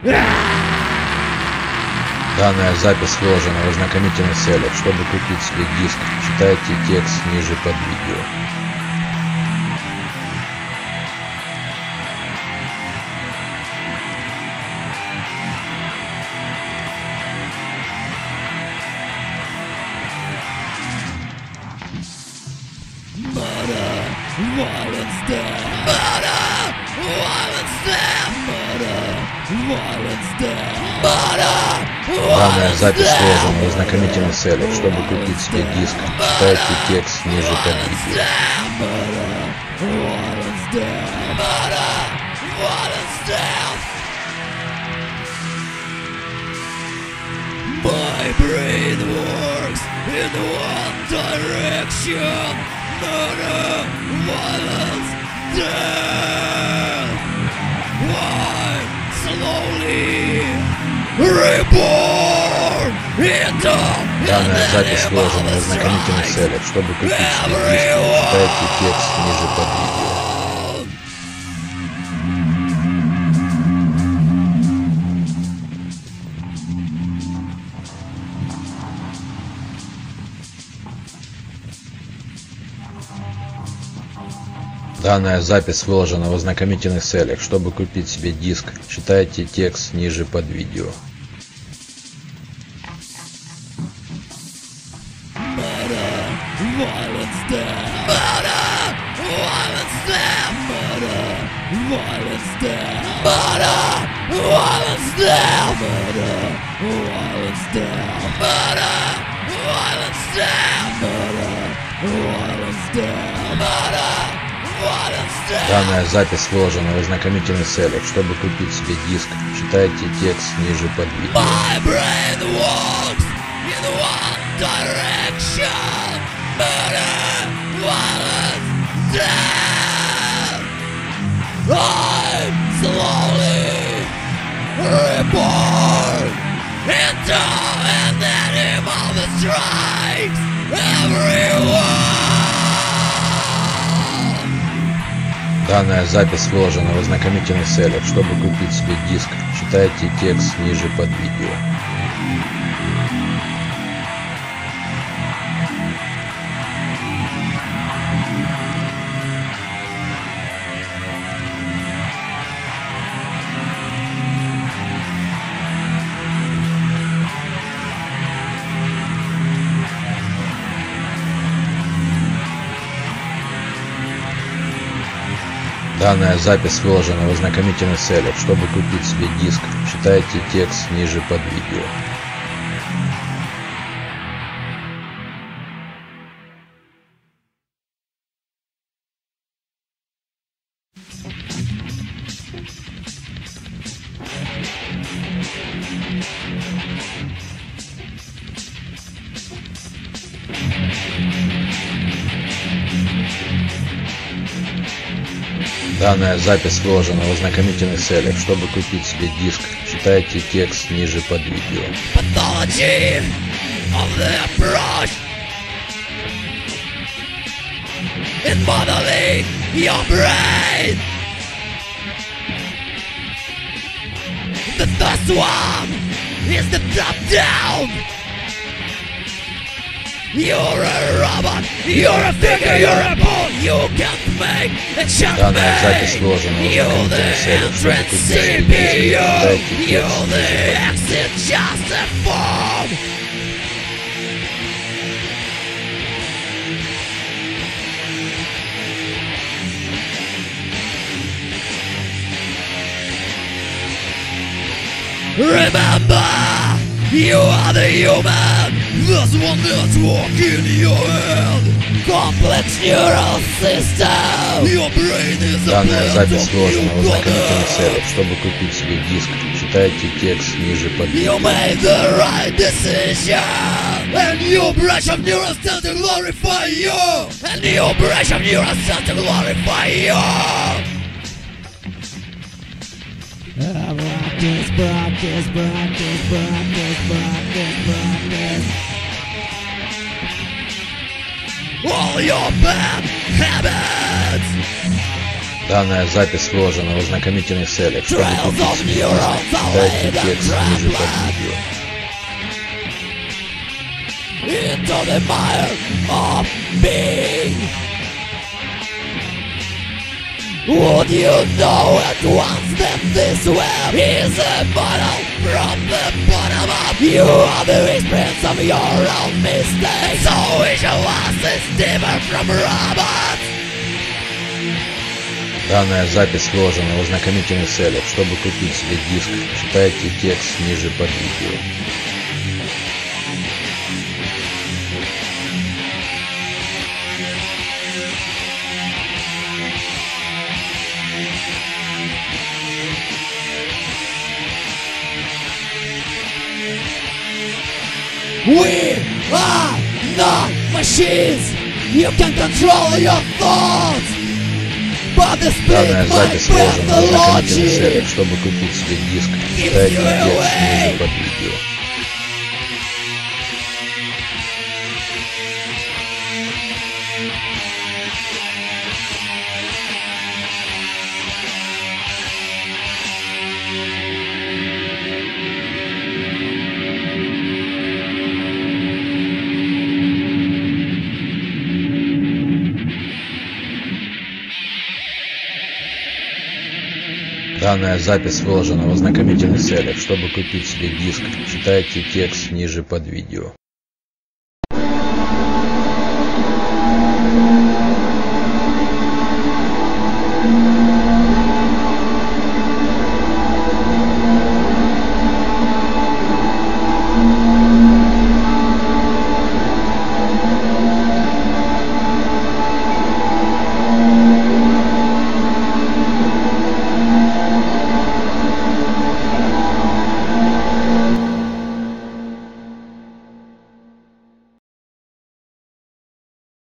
Данная запись выложена в ознакомительных целях. Чтобы купить себе диск, читайте текст ниже под видео. Данная запись сложена в ознакомительных целях. Чтобы купить себе диск, читайте текст ниже под видео. My brain works in one direction. Murder, violence, death. I'm slowly reborn into. Данная запись сложена в ознакомительных целях. Чтобы купить себе диск, читайте текст ниже под видео. Данная запись выложена в ознакомительных целях. Чтобы купить себе диск, читайте текст ниже под видео. Данная запись выложена в ознакомительных целях. Чтобы купить себе диск, читайте текст ниже под видео. My brain walks in one direction. Murder, violence, death. I'm slowly reborn into an animal that strikes everyone. Данная запись выложена в ознакомительных целях. Чтобы купить себе диск, читайте текст ниже под видео. Данная запись выложена в ознакомительных целях. Чтобы купить себе диск, читайте текст ниже под видео. Данная запись выложена в ознакомительных целях. Чтобы купить себе диск, читайте текст ниже под видео. Pathology of the approach in modeling your brain. The first one is the top down. You're a robot, you're a figure, you're a ball. You can't make a checkmate. Данная запись выложена в ознакомительных целях. Чтобы купить себе диск, читайте текст ниже под видео. Remember, you are the human. There's one network in your head. Complex neural system. Your brain is a Данная запись plant выложена в of ознакомительных you целях. Чтобы купить себе диск, читайте текст ниже под видео. You made the right decision. And your brush of neurons tend to glorify you. And your brush of neurons tend to glorify you. All your bad habits. Данная запись выложена в ознакомительных целях. Чтобы Trails купить of себе диск, neurons Читайте текст ниже под видео. Into the mire of being. Would you know at once that this web is immortal from the bottom up? You are the experience of your own mistakes. So each of us is different from robots. Данная запись выложена в ознакомительных целях. Чтобы купить себе диск, читайте текст ниже под видео. We are not machines. You can control your thoughts. But the Данная speed запись might выложена в ознакомительных целях. logic. Чтобы купить себе диск, читайте текст ниже под видео. Данная запись выложена в ознакомительных целях. Чтобы купить себе диск, читайте текст ниже под видео.